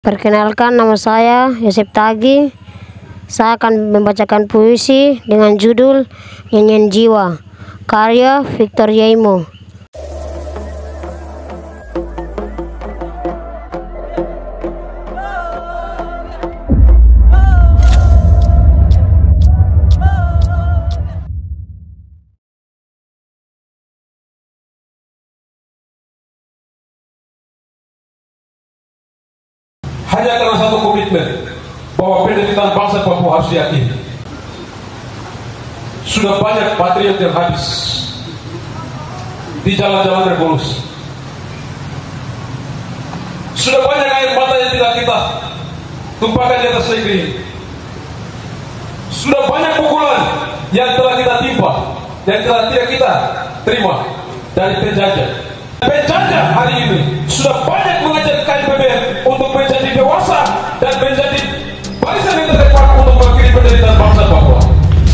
Perkenalkan, nama saya Yosep Tagi. Saya akan membacakan puisi dengan judul Nyanyian Jiwa, karya Victor Yaimo. Hanya karena satu komitmen bahwa penderitaan bangsa Papua harus diakhiri. Sudah banyak patriot yang habis di jalan-jalan revolusi. Sudah banyak air mata yang tidak kita tumpahkan di atas negeri ini. Sudah banyak pukulan yang telah kita timpa, yang telah tidak kita terima dari penjajah. Penjajah hari ini sudah banyak mengajak KIPBN untuk menjadi dewasa dan menjadi barisan yang terdepan untuk mengakhiri penderitaan bangsa Papua.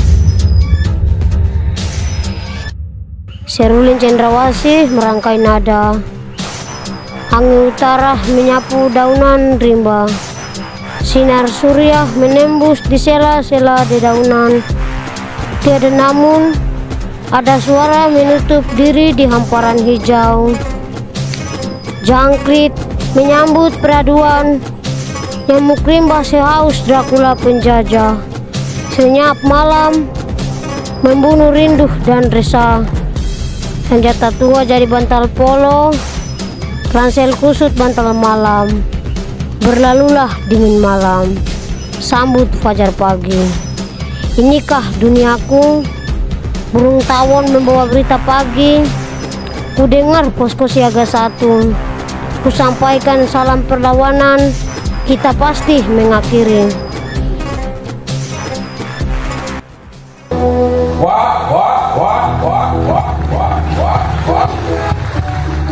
Serulin Cendrawasih merangkai nada, angin utara menyapu daunan rimba, sinar surya menembus di sela-sela dedaunan. Tiada namun ada suara menutup diri di hamparan hijau. Jangkrik menyambut peraduan, nyamuk rimba sehaus Dracula penjajah. Senyap malam membunuh rindu dan resah. Senjata tua jadi bantal polo, ransel kusut bantal malam. Berlalulah dingin malam, sambut fajar pagi. Inikah duniaku? Burung tawon membawa berita pagi. Ku dengar posko siaga 1. Ku sampaikan salam perlawanan. Kita pasti mengakhiri.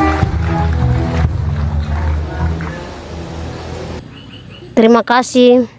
Terima kasih.